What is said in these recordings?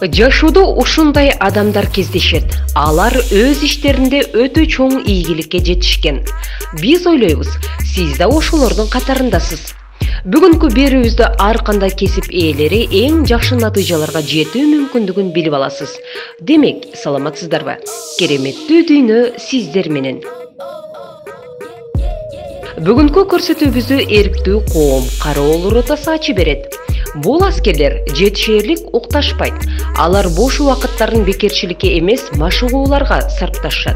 Жашоодо ушундай адамдар кездешет. Алар өз иштеринде өтө чоң ийгиликке жетишкен. Биз ойлойбуз, сиз да ошолордун катарындасыз. Бүгүнкү берүүбүздө ар кандай кесип ээлери эң жакшы натыйжаларга жетүү мүмкүндүгүн билип аласыз. Демек, саламатсыздарбы? Кереметтүү дүйнө сиздер менен. Бүгүнкү көрсөтүүбүздү эрктүү коом кароол ротасы ачып берет. Бул аскерлер жетишерлик укташпайт. Алар бош убакыттарын бекерчиликке эмес, машыгууларга сарпташат.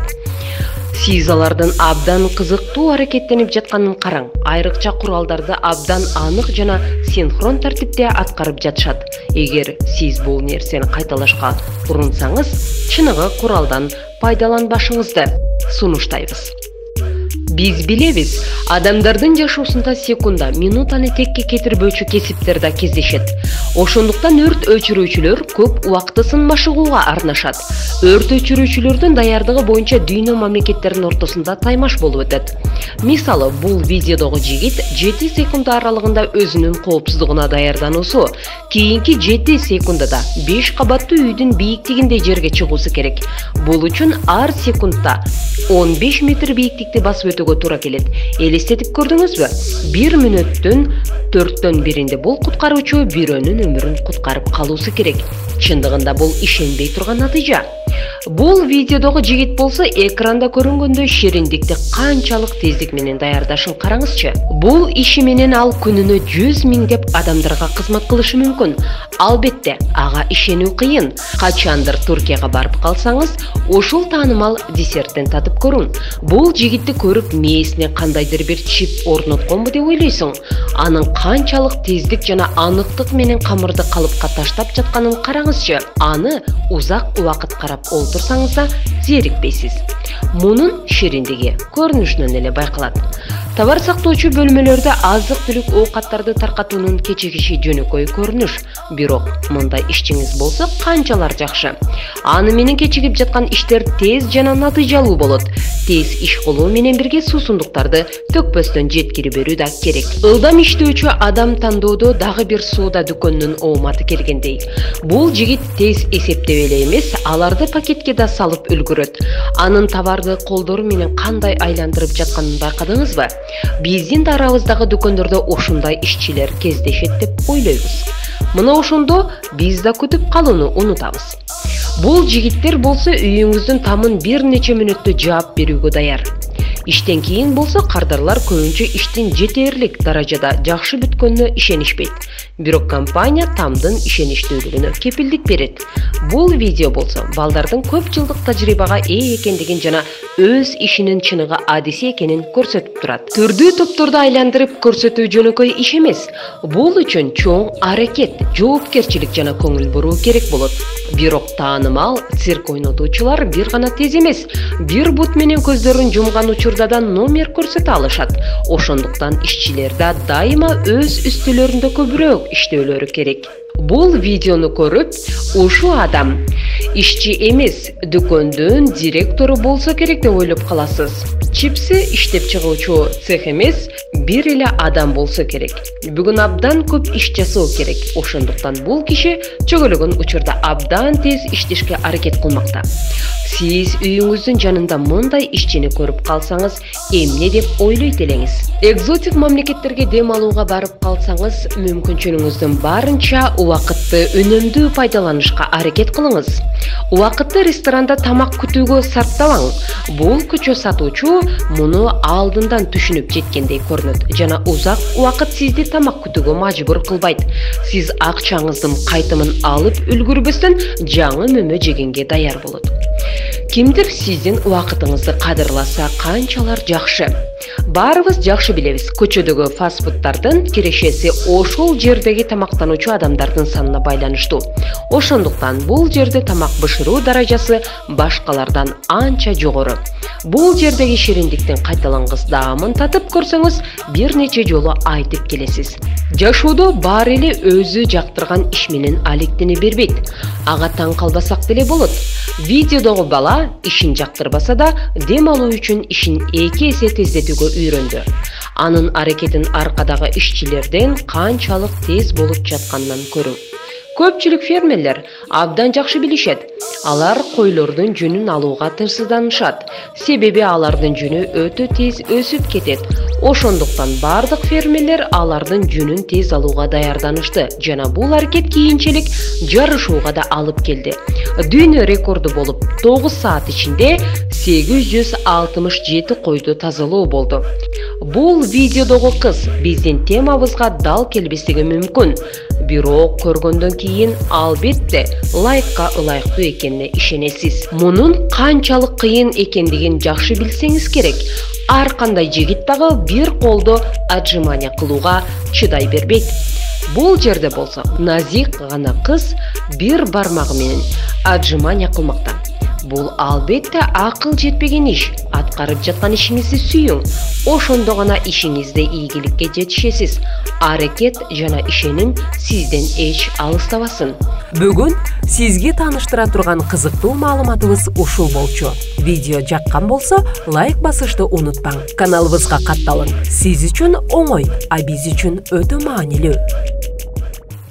Сиз алардын абдан кызыктуу аракеттенип жатканын караң. Айрыкча куралдарды абдан анык жана синхрон тартипте аткарып жатышат. Эгер сиз бул нерсени кайталашка урунсаңыз, чыныгы куралдан пайдаланбашыңызды сунуштайбыз. Биз билебиз, адамдардын жашоосунда секунда, минутаны текке кетирбөөчү кесиптер да кездешет. Ошондуктан өрт өчүрүүчүлөр көп убактысын машыгууга арнашат. Өрт өчүрүүчүлөрдүн даярдыгы боюнча дүйнө мамлекеттеринин ортосунда таймаш болуп өтөт. Мисалы, бул видеодогу жигит 7 секунд аралыгында өзүнүн коопсуздугуна даярдануусу, кийинки 7 секундада 5 кабаттуу үйдүн бийиктигинде жерге чыгуусу керек. Бул үчүн ар секундта 15 метр бийиктикти басып өтүүгө туура келет. Элестетип көрдүңүзбү? 1 мүнөттүн 4төн биринде бул куткаруучу бирөөнүн өмүрүн куткарып калуусу керек. Чындыгында бул ишенбей турган натыйжа. Бул видеодогу жигит болсо экранда көрүнгөндөй шериндикти канчалык тездик менен даярдашын караңызчы. Бул иши менен ал күнүнө 100 миңдеп адамдарга кызмат кылышы мүмкүн. Албетте, ага ишенүү кыйын. Качандыр Туркияга барып калсаңыз, ошол таанымал десерттен татып көрүң. Бул жигитти көрүп мээсине кандайдыр бир чип орнотконбу деп ойлойсуң. Анын канчалык тездик жана аныктык менен камырды калыпка таштап жатканын караңызчы. Аны узак убакыт карап олтурсаңыз да зерикпейсиз. Мунун шириндиги көрүнүшүнөн эле байкалат. Товар сактоочу бөлмөлөрдө азык-түлүк оокаттарды таркатуунун кечигиши жөнөкөй көрүнүш. Бирок мындай ишчиңиз болсо канчалар жакшы. Аны менен кечигип жаткан иштер тез жана натыйжалуу болот. Тез иш кылуу менен бирге суусундуктарды төкпөстөн жеткирип берүү да керек. Ылдам иштөөчү адам тандоодо дагы бир соода дүкөнүнүн ооматы келгендей. Бул жигит тез эсептеп эле эмес, аларды пакетке да салып үлгүрөт. Анын товарды колдору менен кандай айландырып жатканын байкадыңызбы? Биздин да арабыздагы дүкөндөрдө ошундай ишчилер кездешет деп ойлойбуз. Мына ошондо биз да күтүп калууну унутабыз. Бул жигиттер болсо үйүңүздүн тамын бир нече мүнөттө жаап берүүгө даяр. Иштен кийин болсо кардарлар көбүнчө иштин жетерлик даражада жакшы бүткөнүнө ишенишпейт. Бирок компания тамдын ишеничтүүлүгүнө кепилдик берет. Бул видео болсо балдардын көп жылдык тажрыйбага ээ экендигин жана өз ишинин чыныгы адиси экенин көрсөтүп турат. Түрдүү топторду айландырып көрсөтүү жөнөкөй иш эмес. Бул үчүн чоң аракет, жоопкерчилик жана көңүл буруу керек болот. Бирок таанымал цирк ойнотуучулар бир гана тез эмес, бир бут менен көздөрүн жумган учурда да номер көрсөтө алышат. Ошондуктан ишчилер да дайыма өз үстөлөрүндө көбүрөөк иштөөлөрү керек. Бул видеону көрүп, ушул адам ишчи эмес, дүкөндүн директору болсо керек деп ойлоп каласыз. Чипси иштеп чыгуучу цех эмес, бир эле адам болсо керек. Бүгүн абдан көп иш жасоо керек. Ошондуктан бул киши чөгөлөгөн учурда абдан тез иштешке аракет кылмакта. Сиз үйүңүздүн жанында мындай ишчини көрүп калсаңыз, эмне деп ойлойт элеңиз? Экзотик мамлекеттерге дем алууга барып калсаңыз, мүмкүнчүлүгүңүздүн барынча убакытты үнөмдүү пайдаланышка аракет кылыңыз. Убакытты ресторанда тамак күтүүгө сарптабаң. Бул көчө сатуучу муну алдындан түшүнүп жеткендей көрүнөт жана узак убакыт сизди тамак күтүүгө мажбур кылбайт. Сиз акчаңыздын кайтымын алып үлгүрбөстөн жаңы мөмө жегенге даяр болот. Кимдир сиздин убакытыңызды кадырласа канчалар жакшы. Баарыбыз жакшы билебиз, көчөдөгү фастфудтардын кирешеси ошол жердеги тамактануучу адамдардын санына байланыштуу. Ошондуктан бул жерде тамак бышыруу даражасы башкалардан анча жогору. Бул жердеги шириндиктин кайталангыс даамын татып көрсөңүз, бир нече жолу айтып келесиз. Жашоодо баары эле өзү жактырган иш менен алектене бербейт. Ага таң калбасак деле болот. Видеодогу бала ишин жактырбаса да, дем алуу үчүн ишин 2 эсе тездетүүгө үйрөндү. Анын аракетин аркадагы ишчилерден канчалык тез болуп жатканынан көрүң. Көпчүлүк фермерлер абдан жакшы билишет. Алар койлордун жүнүн алууга тырсызданышат. Себеби алардын жүнү өтө тез өсүп кетет. Ошондуктан бардык фермерлер алардын жүнүн тез алууга даярданышты жана бул аракет кийинчерээк жарышууга да алып келди. Дүйнө рекорду болуп 9 саат ичинде 867 койду тазалоо болду. Бул видеодогу кыз биздин темабызга дал келбестиги мүмкүн. Бирок көргөндөн кийин албетте лайкка ылайыктуу экенине ишенесиз. Мунун канчалык кыйын экендигин жакшы билсеңиз керек. Ар кандай жигит дагы бир колдо отжимание кылууга чыдай бербейт. Бул жерде болсо назик гана кыз бир бармагы менен отжимание кылмакта. Бул албетте акыл жетпеген иш. Аткарып жаткан ишиңизди сүйүң. Ошондо гана ишиңизде ийгиликке жетишесиз. Аракет жана ишеним сизден эч алыстабасын. Бүгүн сизге тааныштыра турган кызыктуу маалыматыбыз ушул болчу. Видео жаккан болсо, лайк басышты унутпаң. Каналыбызга катталың. Сиз үчүн оңой, а биз үчүн өтө маанилүү.